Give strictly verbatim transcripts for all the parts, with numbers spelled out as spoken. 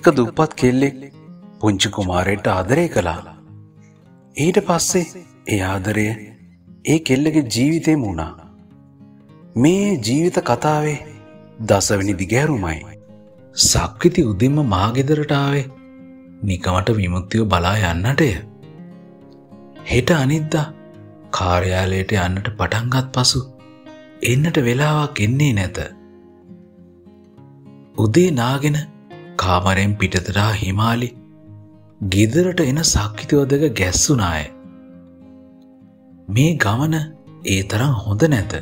එක දුප්පත් කෙල්ලෙක් පුංචි කුමාරයට ආදරය කළා. ඊට පස්සේ ඒ ආදරය ඒ කෙල්ලගේ ජීවිතේම වුණා. මේ ජීවිත කතාවේ දසවෙනි දිගෑරුමයි. සක්විති උදින්ම මාගෙදරට ආවේ නිකමට විමුක්තිව බලා යන්නටය. හෙට අනිද්දා කාර්යාලයට යන්නට පටන් ගත් පසු එන්නට වෙලාවක් එන්නේ නැත. උදේ නාගෙන කාමරෙන් පිටතට හිමාලි ගෙදරට එන සක්විතිව දෙක ගැස්සුනාය. මේ ගමන ඒ තරම් හොඳ නැත.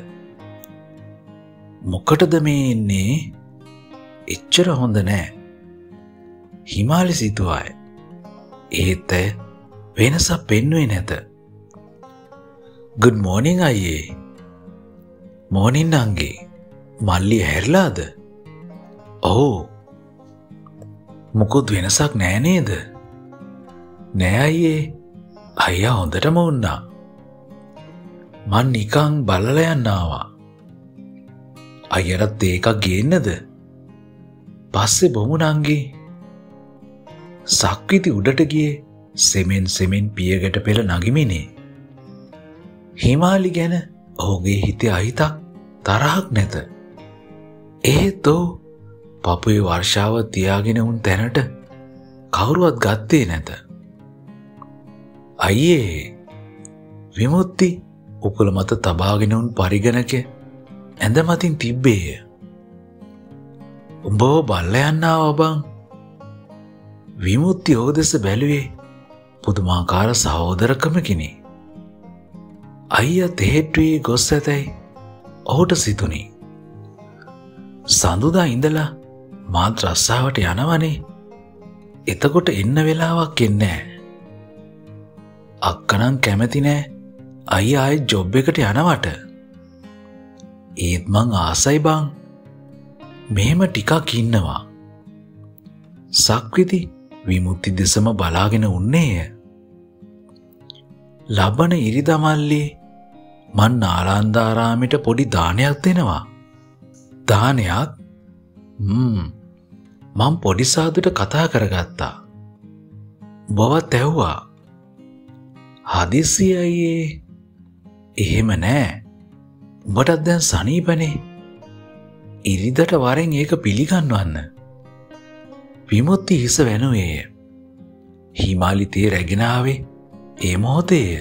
මොකටද මේ එන්නේ? එච්චර හොඳ නෑ. හිමාලි සිතුවාය. ඒත් ඇය වෙනසක් පෙන්වුවේ නැත. good morning අයියේ. morning නංගි. මල්ලි ඇහැරිලාද? ඔව්. මොකොත් වෙනසක් නෑ නේද? නෑ අයියේ. අයියා හොඳටම වුණා. මං නිකන් බලලා යන්න ආවා. අයියටත් ඒකක් ගේන්නද? පස්සේ බොමු නංගි. සක්විති උඩට ගියේ සෙමෙන් සෙමෙන් පියගැට පෙළ නගිමිනේ. හිමාලි ගැන ඔහුගේ හිතේ අහිතක් තරහක් නැත. ඒත් ඔහු පපුවේ වර්ෂාව තියාගෙන උන් තැනට කවුරුවත් ගත්තේ නැත. අයියේ විමුක්ති උකුල මත තබාගෙන උන් පරිගණක ඇඳ මතින් තිබ්බේය. උඹව බල්ලා යන්න ආවා බං. විමුක්ති ඔහු දෙස බැලුවේ පුදුමාකාර සහෝදරකමකිනි. අයියා තෙහෙට්ටුවේ ගොස් ඇතැයි ඔහුට සිතුනි. සඳුදා ඉඳලා මාත් රස්සාවට යනවනේ. එතකොට එන්න වෙලාවක් එන්නේ නැහැ. අක්කනම් කැමති නෑ අයියා ආයෙත් ජොබ් එකට යනවට. ඒත් මං ආසයි බං. මෙහෙම ටිකක් ඉන්නවා. සක්විති විමුක්ති දෙසම බලාගෙන උන්නේය. ලබන ඉරිදා මල්ලි මන් නාලන්දාරාමයට පොඩි දානයක් දෙනවා. දානයක්? හ්ම්. මං පොඩි සාදුට කතා කරගත්තා. බවත් ඇහුවා. හදිස්සි අයියේ. එහෙම නෑ. උඹටත් දැන් සනීපනේ. ඉරිදට වරෙන් ඒක පිළිගන්වන්න. විමුක්ති හිස වැනුවේය. හිමාලි තේ රැගෙන ආවේ ඒ මොහොතේය.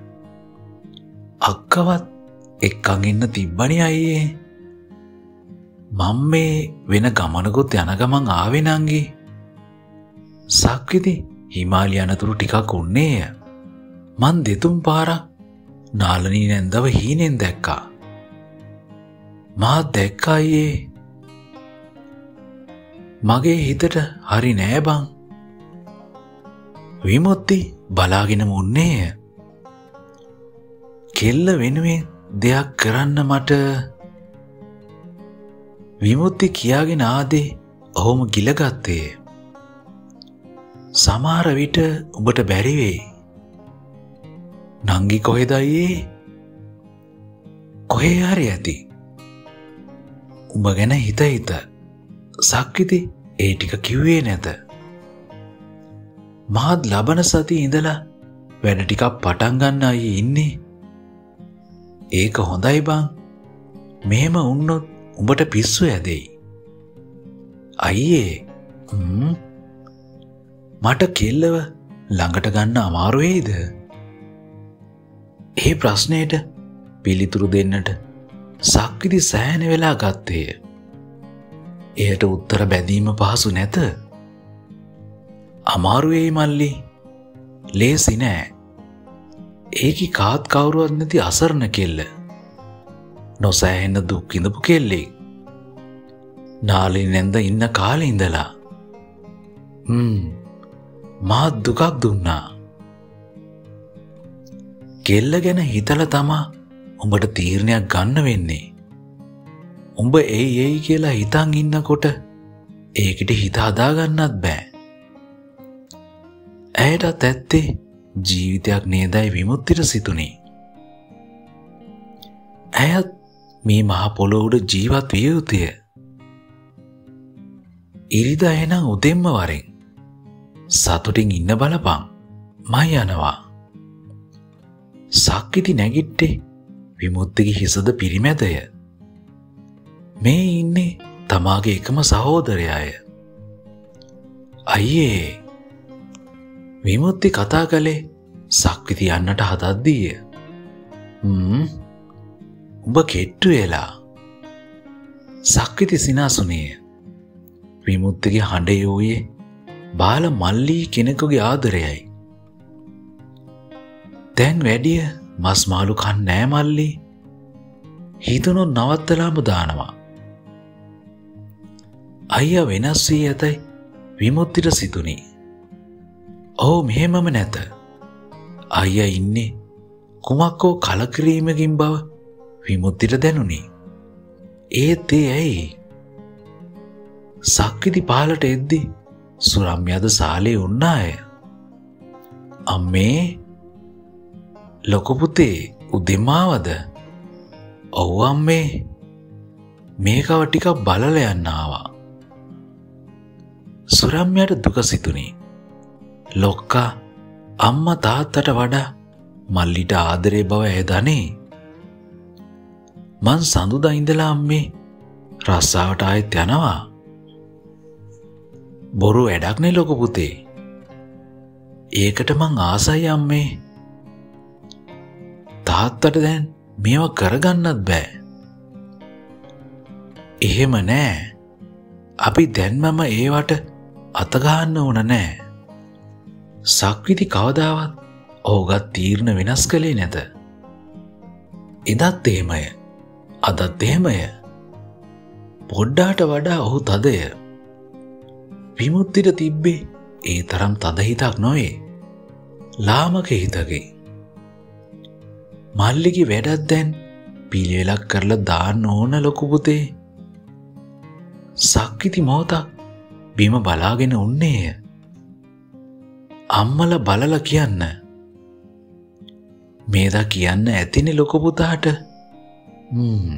අක්කවත් එක්කන් ඉන්න තිබ්බනේ අයියේ. මම මේ වෙන ගමනකුත් යන ගමන් ආවේ නංගි. සක්විති හිමාලි අනතුරු ටිකක් උන්නේය. මන් දෙතුන් පාරක් නාලනී නැන්දව හීනෙන් දැක්කා. මාත් දැක්කා අයියේ. මගේ හිතට හරි නෑ බං. විමුක්ති බලාගෙනම උන්නේය. කෙල්ල වෙනුවෙන් දෙයක් කරන්න මට. විමුක්ති කියාගෙන ආදේ ඔහොම ගිලගත්තේ. සමහර විට උඹට බැරි වෙයි. නංගි කොහෙද අයියේ? කොහේ හරි ඇති. උඹ ගැන හිත හිත. සක්විති ඒ ටික කිව්වේ නැත. මාත් ලබන සතියේ ඉඳලා වැඩ ටිකක් පටන් ගන්න අයියේ ඉන්නේ. ඒක හොඳයි බං. මෙහෙම වුණොත් උඹට පිස්සු ඇදෙයි. අයියේ හ්ම් මට කෙල්ලව ළඟට ගන්න අමාරු වෙයිද? ඒ ප්‍රශ්නයට පිළිතුරු දෙන්නට සක්විති සෑහෙන වෙලා ගත්තේය. එයට උත්තර බැදීම පහසු නැත. අමාරු වෙයි මල්ලි. ලේසි නෑ. ඒකි කාත් කවුරුවත් නැති අසරණ කෙල්ල. නොසෑහෙන දුක් විඳපු කෙල්ලෙක්. නාලි නැන්ද ඉන්න කාලේ ඉඳලා. හ්ම් මාත් දුකක් දුන්නා. කෙල්ල ගැන හිතලා තමා උඹට තීරණයක් ගන්න වෙන්නේ. උඹ එයි එයි කියලා හිතන් ඉන්නකොට ඒකට හිත හදාගන්නත් බෑ. ඇයටත් ඇත්තේ ජීවිතයක් නේදයි විමුක්තිට සිතුනේ. ඇයත් මේ මහ පොළොව උඩ ජීවත් විය යුතුය. ඉරිදා එනම් උදෙන්ම වරෙන් සතුටින් ඉන්න බලපන්. මම යනවා. සක්විති නැගිට්ටේ විමුක්තිගේ හිසද පිරිමැදය. මේ ඉන්නේ තමාගේ එකම සහෝදරයාය. අයියේ විමුක්ති කතා කළේ සක්විති යන්නට හදද්දීය. හ්ම් උඹ කෙට්ටු වෙලා. සක්විති සිනාසුනේ. විමුක්තිගේ හඬ යෝයේ බාල මල්ලී කෙනෙකුගේ ආදරයයි. දැන් වැඩිය මස් මාළු කන්න නෑ මල්ලී. හිතුනොත් නවත්තලාම දානවා. අයියා වෙනස් වී ඇතයි විමුක්තිට සිතුනි. ඔව් මෙහෙමම නැත. අයියා ඉන්නේ කුමක්කෝ කලකිරීමකින් බව විමුක්තිට දැනුනි. ඒත් ඒ ඇයි? සක්විති පාලට එද්දි සුරම්යද සාලේ උන්නාය. අම්මේ ලොකු පුතේ උදෙම ආවද? ඔව් අම්මේ මේකව ටිකක් බලලා යන්න ආවා. සුරම්යට දුක සිතුනි. ලොක්කා අම්මා තාත්තට වඩා මල්ලිට ආදරේ බව ඇදනේ. මං සඳුදා ඉඳලා අම්මේ රස්සාවට ආයෙත් යනවා. බොරු වැඩක් නේ ලොකු පුතේ. ඒකට මං ආසයි අම්මේ. තාත්තට දැන් මේවා කරගන්නත් බෑ. එහෙම නෑ. අපි දැන්මම ඒවට අතගහන්න ඕන නෑ. සක්විති කවදාවත් ඔහුගත් තීරණ වෙනස් කළේ නැත. එදත් එහෙමය. අදත් එහෙමය. පොඩ්ඩාට වඩා ඔහු තදය. විමුක්තිට තිබ්බේ ඒ තරම් තද හිතක් නොවේ. ලාමක හිතකි. මල්ලිගේ වැඩක් දැන් පිළිවෙලක් කරලා දාන්න ඕන ලොකු පුතේ. සක්විති මොහොතක් බිම බලාගෙන උන්නේය. අම්මලා බලලා කියන්න. මේදා කියන්න ඇතිනේ ලොකු පුතාට. හ්ම්.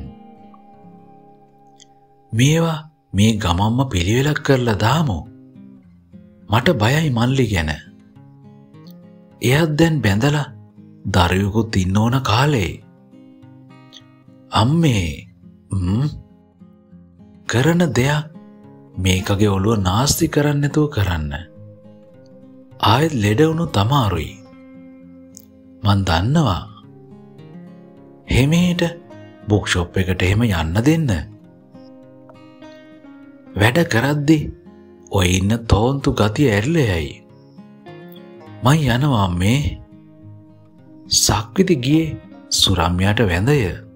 මේවා මේ ගමම්ම පිළිවෙලක් කරලා දාමු. මට බයයි මල්ලි ගැන. එයත් දැන් බැඳලා දරුවෙකුත් ඉන්න ඕන කාලේ. අම්මේ හ්ම් කරන දෙයක් මේකගේ ඔළුව නාස්ති කරන්න නැතුව කරන්න. ආයෙත් ලෙඩ වුණොත් අමාරුයි. මන් දන්නවා. හැමේට බුක් ෂොප් එකට එහෙම යන්න දෙන්න. වැඩ කරද්දි ඔය ඉන්න තෝන්තු ගතිය ඇරිලා යයි. මං යනවා අම්මේ. සක්විති ගියේ සුරම්යාට වැඳය.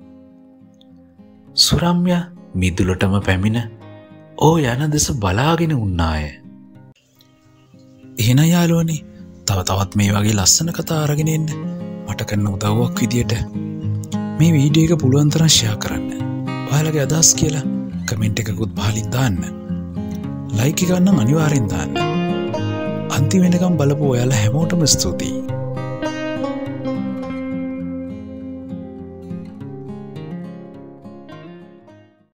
සුරම්යා මිදුලටම පැමිණ ඕ යන දෙස බලාගෙන උන්නාය. එහෙනම් යාළුවනේ තව තවත් මේ වගේ ලස්සන කතා අරගෙන එන්න මට කරන උදව්වක් විදියට මේ වීඩියෝ එක පුළුවන් තරම් ෂෙයා කරන්න. ඔයාලගේ අදහස් කියලා කමෙන්ට් එකකුත් පහලින් දාන්න. ලයික් එක ගන්න අනිවාර්යෙන් දාන්න. අන්තිම වෙනකම් බලපු ඔයාලා හැමෝටම ස්තුතියි.